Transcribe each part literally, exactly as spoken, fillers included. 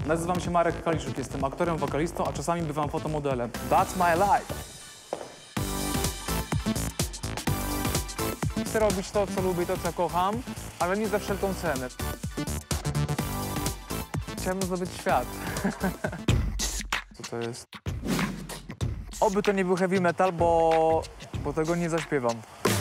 Nazywam się Marek Kaliszuk, jestem aktorem, wokalistą, a czasami bywam fotomodelem. That's my life. Chcę robić to, co lubię, to, co kocham, ale nie za wszelką cenę. Chciałbym zdobyć świat. Co to jest? Oby to nie był heavy metal, bo, bo tego nie zaśpiewam.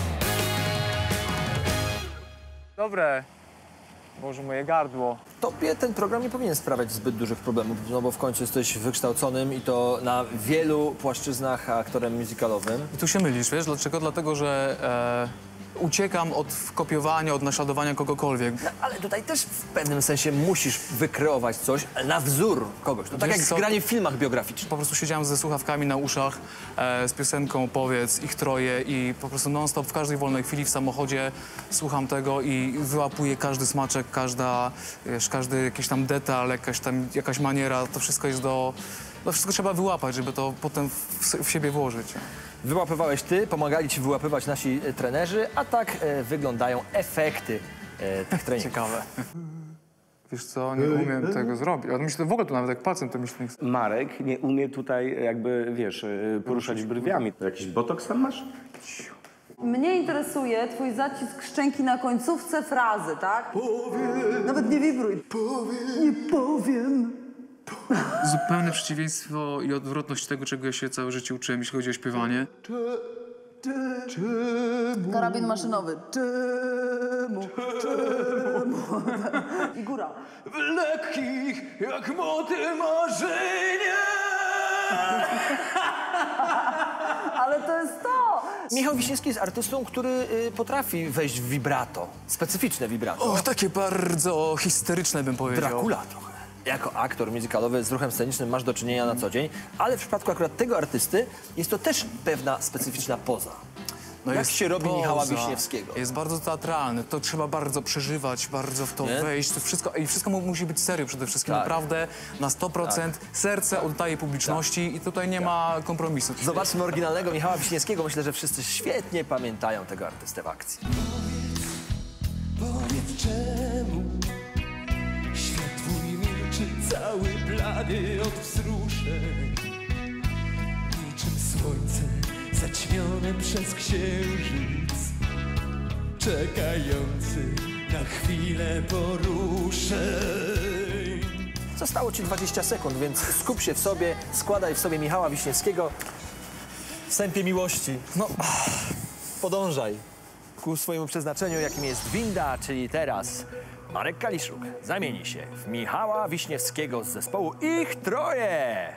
Dobre. Boże, moje gardło. Tobie ten program nie powinien sprawiać zbyt dużych problemów, no bo w końcu jesteś wykształconym i to na wielu płaszczyznach aktorem musicalowym. I tu się mylisz, wiesz? Dlaczego? Dlatego, że e, uciekam od kopiowania, od naśladowania kogokolwiek. No, ale tutaj też w pewnym sensie musisz wykreować coś na wzór kogoś. To tak Wiesz jak co? granie w filmach biograficznych. Po prostu siedziałem ze słuchawkami na uszach, e, z piosenką Powiedz, ich troje i po prostu non-stop w każdej wolnej chwili w samochodzie słucham tego i wyłapuję każdy smaczek, każda, wiesz, każdy jakiś tam detal, jakaś tam jakaś maniera, to wszystko jest do... To wszystko trzeba wyłapać, żeby to potem w, w siebie włożyć. Wyłapywałeś ty, pomagali ci wyłapywać nasi e, trenerzy, a tak e, wyglądają efekty e, tych treningów. Ciekawe. Wiesz co, nie umiem tego zrobić. Ale myślę, w ogóle tu nawet jak palcem to myślę... Marek nie umie tutaj jakby, wiesz, poruszać brwiami. Jakiś botoks tam masz? Mnie interesuje twój zacisk szczęki na końcówce frazy, tak? Powiem. Nawet nie wibruj. Powiem. Nie powiem. Zupełne przeciwieństwo i odwrotność tego, czego ja się całe życie uczyłem, jeśli chodzi o śpiewanie. Karabin maszynowy. Czemu? Czemu? I góra. W lekkich jak moty marzenia. Ale to jest to! Michał Wiśniewski jest artystą, który y, potrafi wejść w vibrato, specyficzne vibrato. Och, takie bardzo histeryczne bym powiedział. Dracula trochę. Jako aktor musicalowy z ruchem scenicznym masz do czynienia na co dzień, ale w przypadku akurat tego artysty jest to też pewna specyficzna poza. No Jak jest się robi poza, Michała Wiśniewskiego? Jest bardzo teatralny, to trzeba bardzo przeżywać, bardzo w to Nie? wejść. To wszystko, i wszystko mu musi być serio przede wszystkim, Tak. naprawdę na sto procent. Tak. Serce oddaje publiczności tak. i tutaj nie tak. ma kompromisu. Zobaczmy oryginalnego Michała Wiśniewskiego. Myślę, że wszyscy świetnie pamiętają tego artystę w akcji. Powiedz, powiedz czemu świat twój milczy cały blady od wzruszeń, niczym słońce zaćmione przez księżyc, czekający na chwilę poruszeń. Zostało ci dwadzieścia sekund, więc skup się w sobie, składaj w sobie Michała Wiśniewskiego w sępie miłości. No, podążaj ku swojemu przeznaczeniu, jakim jest winda, czyli teraz Marek Kaliszuk zamieni się w Michała Wiśniewskiego z zespołu Ich Troje.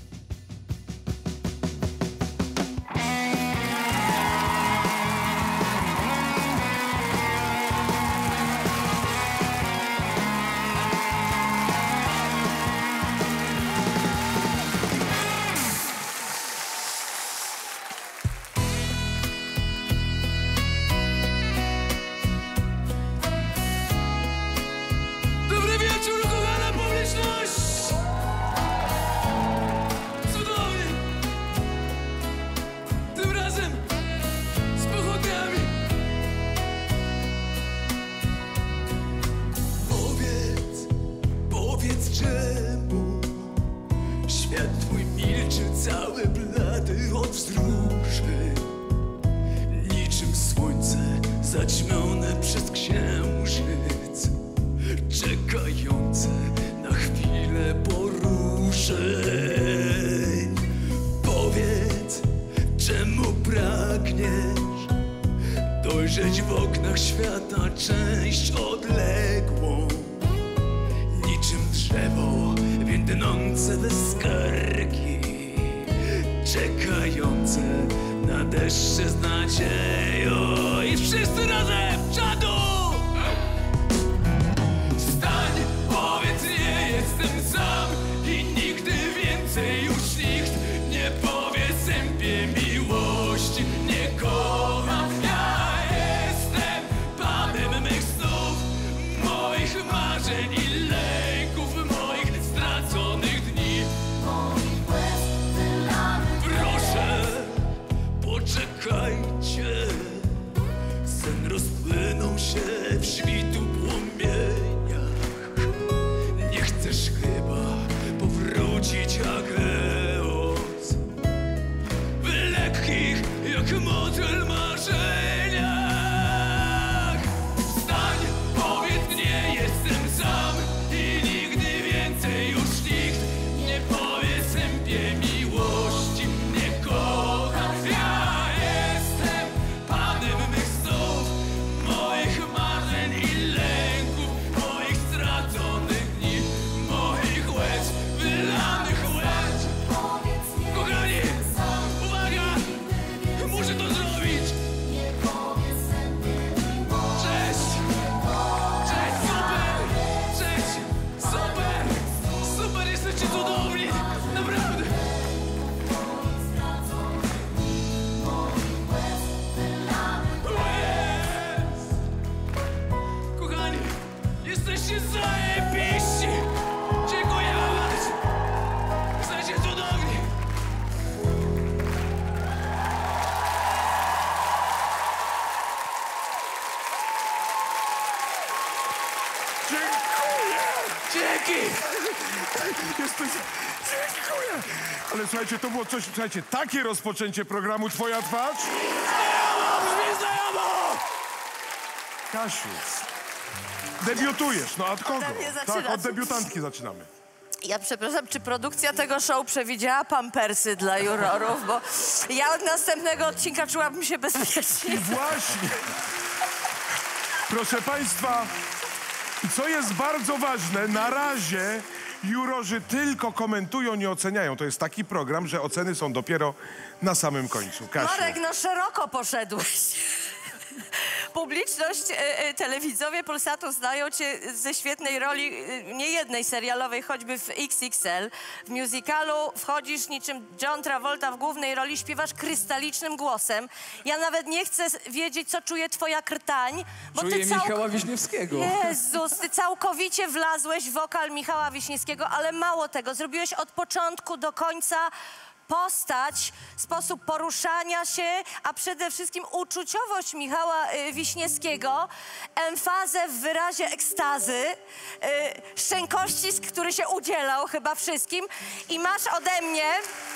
Cały blady od wzruszeń, niczym słońce zaćmione przez księżyc, czekające na chwilę poruszeń. Powiedz, czemu pragniesz dojrzeć w oknach świata część odległą, niczym drzewo więdnące bez skargi, czekające na deszcze z nadzieją. I wszyscy razem czadu! Wstań, powiedz, nie jestem sam i nigdy więcej już nikt nie powie sępie miłości. Nie kocham, ja jestem panem mych snów, moich marzeń i lęków, moich straconych dni. Proszę, poczekajcie, sen rozpływa Jesteście zajebiści! Dziękuję wam bardzo! Jesteście cudowni! Dziękuję! Dzięki! Jesteś... Dziękuję! Ale słuchajcie, to było coś... Słuchajcie, takie rozpoczęcie programu Twoja twarz? Znajomo! Brzmi znajomo! Kasiu, debiutujesz. No od kogo? Ode mnie Tak, zaczynasz. od debiutantki zaczynamy. Ja przepraszam, czy produkcja tego show przewidziała pampersy dla jurorów? Bo ja od następnego odcinka czułabym się bezpiecznie. Właśnie. Proszę Państwa, i co jest bardzo ważne, na razie jurorzy tylko komentują, nie oceniają. To jest taki program, że oceny są dopiero na samym końcu. Kasiu. Marek, no szeroko poszedłeś. Publiczność, y, y, telewidzowie Polsatu znają cię ze świetnej roli, y, nie jednej serialowej, choćby w X X L. W musicalu wchodzisz niczym John Travolta w głównej roli, śpiewasz krystalicznym głosem. Ja nawet nie chcę s- wiedzieć, co czuje twoja krtań, bo Czuję ty całk- Michała Wiśniewskiego. Jezus, ty całkowicie wlazłeś w wokal Michała Wiśniewskiego, ale mało tego, zrobiłeś od początku do końca postać, sposób poruszania się, a przede wszystkim uczuciowość Michała y, Wiśniewskiego, emfazę w wyrazie ekstazy, y, szczękościsk, który się udzielał chyba wszystkim i masz ode mnie,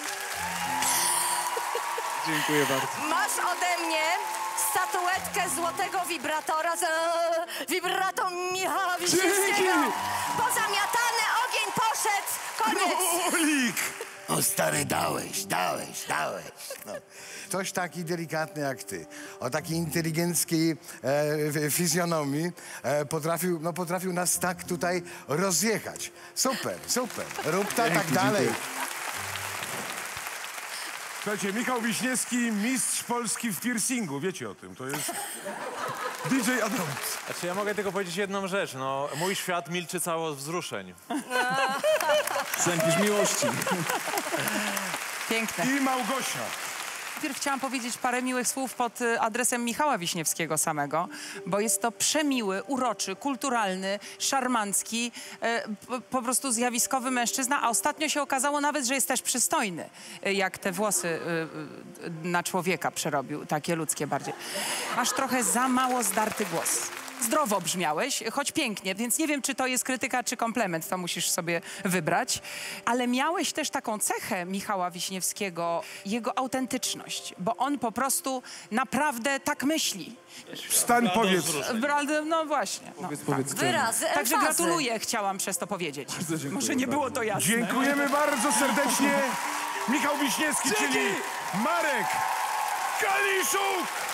Dziękuję bardzo. masz ode mnie statuetkę złotego wibratora z e, wibrato Michała Wiśniewskiego. Pozamiatany, ogień poszedł, koniec. Olik! O stary, dałeś, dałeś, dałeś. No. Ktoś taki delikatny jak ty, o takiej inteligenckiej e, f- fizjonomii e, potrafił, no, potrafił nas tak tutaj rozjechać. Super, super. Rób ta, tak dalej. Słuchajcie, Michał Wiśniewski, mistrz Polski w piercingu. Wiecie o tym, to jest D J Adam. Znaczy, ja mogę tylko powiedzieć jedną rzecz, no, mój świat milczy cało od wzruszeń. Sępisz miłości. Piękne. I Małgosia. Najpierw chciałam powiedzieć parę miłych słów pod y, adresem Michała Wiśniewskiego samego, bo jest to przemiły, uroczy, kulturalny, szarmancki, y, po, po prostu zjawiskowy mężczyzna, a ostatnio się okazało nawet, że jest też przystojny, y, jak te włosy y, y, na człowieka przerobił, takie ludzkie bardziej. Masz trochę za mało zdarty głos. Zdrowo brzmiałeś, choć pięknie, więc nie wiem, czy to jest krytyka, czy komplement, to musisz sobie wybrać. Ale miałeś też taką cechę Michała Wiśniewskiego, jego autentyczność, bo on po prostu naprawdę tak myśli. Wstań, powiedz. Prawda? No właśnie. No, Powiedz, powiedz, czemu. Wyrazy, Także emfazy. gratuluję, chciałam przez to powiedzieć. dziękuję Może nie było to jasne. Dziękujemy bardzo serdecznie. Michał Wiśniewski, czyli Marek Kaliszuk.